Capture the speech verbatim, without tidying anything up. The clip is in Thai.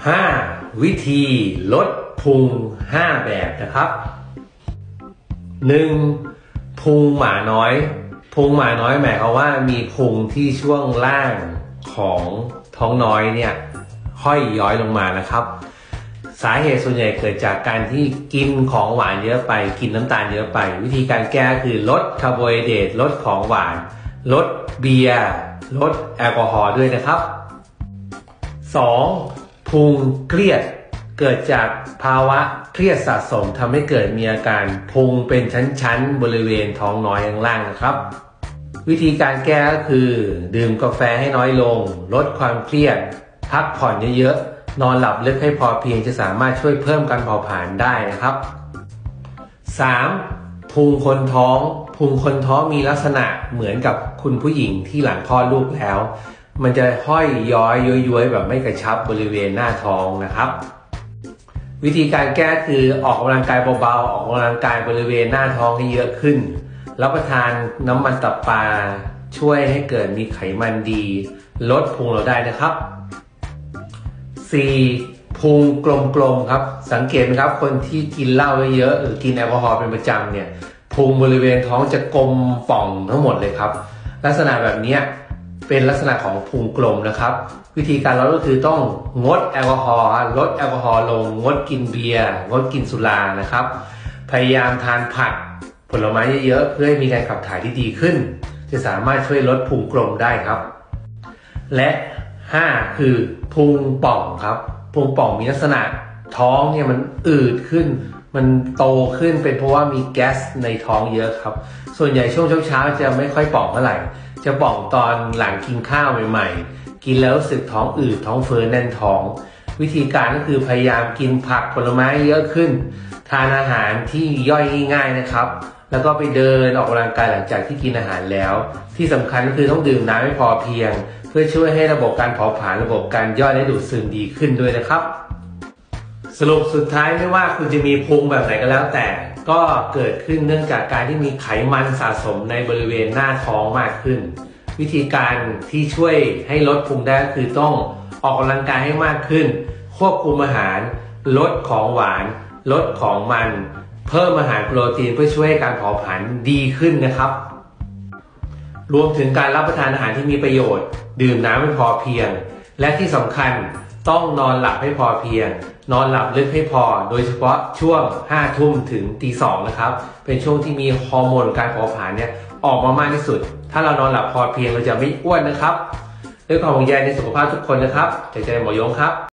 ห้าวิธีลดพุงห้าแบบนะครับ หนึ่ง. พุงหมาน้อยพุงหมาน้อยหมายความว่ามีพุงที่ช่วงล่างของท้องน้อยเนี่ยห้อยย้อยลงมานะครับสาเหตุส่วนใหญ่เกิดจากการที่กินของหวานเยอะไปกินน้ำตาลเยอะไปวิธีการแก้คือลดคาร์โบไฮเดรตลดของหวานลดเบียร์ลดแอลกอฮอล์ด้วยนะครับ สอง. พุงเครียดเกิดจากภาวะเครียดสะสมทำให้เกิดมีอาการพุงเป็นชั้นๆบริเวณท้องน้อยข้างล่างนะครับวิธีการแก้ก็คือดื่มกาแฟให้น้อยลงลดความเครียดพักผ่อนเยอะๆนอนหลับลึกให้พอเพียงจะสามารถช่วยเพิ่มการเผาผลาญได้นะครับ สาม. พุงคนท้องพุงคนท้องมีลักษณะเหมือนกับคุณผู้หญิงที่หลังคลอดลูกแล้วมันจะห้อยย้อยย้อยๆแบบไม่กระชับบริเวณหน้าท้องนะครับวิธีการแก้คือออกกำลังกายเบาๆออกกำลังกายบริเวณหน้าท้องให้เยอะขึ้นรับประทานน้ำมันตับปลาช่วยให้เกิดมีไขมันดีลดพุงเราได้นะครับ สี่. พุงกลมๆครับสังเกตไหมครับคนที่กินเหล้าเยอะหรือกินแอลกอฮอล์เป็นประจำเนี่ยพุงบริเวณท้องจะกลมป่องทั้งหมดเลยครับลักษณะแบบนี้เป็นลักษณะของพุงกลมนะครับวิธีการลดก็คือต้องงดแอลกอฮอล์ลดแอลกอฮอล์ลงงดกินเบียร์งดกินสุรานะครับพยายามทานผักผลไม้เยอะๆเพื่อให้มีการขับถ่ายที่ดีขึ้นจะสามารถช่วยลดพุงกลมได้ครับและ ห้า. คือพุงป่องครับพุงป่องมีลักษณะท้องเนี่ยมันอืดขึ้นมันโตขึ้นเป็นเพราะว่ามีแก๊สในท้องเยอะครับส่วนใหญ่ช่วงเช้าๆจะไม่ค่อยป่องเท่าไหร่จะป่องตอนหลังกินข้าวใหม่ๆกินแล้วรู้สึกท้องอืดท้องเฟ้อแน่นท้องวิธีการก็คือพยายามกินผักผลไม้เยอะขึ้นทานอาหารที่ย่อยง่ายๆนะครับแล้วก็ไปเดินออกกำลังกายหลังจากที่กินอาหารแล้วที่สำคัญก็คือต้องดื่มน้ำให้พอเพียงเพื่อช่วยให้ระบบการเผาผลาญระบบการย่อยและดูดซึมดีขึ้นด้วยนะครับสรุปสุดท้ายไม่ว่าคุณจะมีพุงแบบไหนก็แล้วแต่ก็เกิดขึ้นเนื่องจากการที่มีไขมันสะสมในบริเวณหน้าท้องมากขึ้นวิธีการที่ช่วยให้ลดพุงได้คือต้องออกกำลังกายให้มากขึ้นควบคุมอาหารลดของหวานลดของมันเพิ่มอาหารโปรตีนเพื่อช่วยให้การเผาผลาญดีขึ้นนะครับรวมถึงการรับประทานอาหารที่มีประโยชน์ดื่มน้ำให้พอเพียงและที่สำคัญต้องนอนหลับให้พอเพียงนอนหลับลึกให้พอโดยเฉพาะช่วงห้าทุ่มถึงตีสองนะครับเป็นช่วงที่มีฮอร์โมนการเผาผลาญเนี่ยออกมามากที่สุดถ้าเรานอนหลับพอเพียงเราจะไม่อ้วนนะครับด้วยความห่วงใยในสุขภาพทุกคนนะครับจากใจหมอยงครับ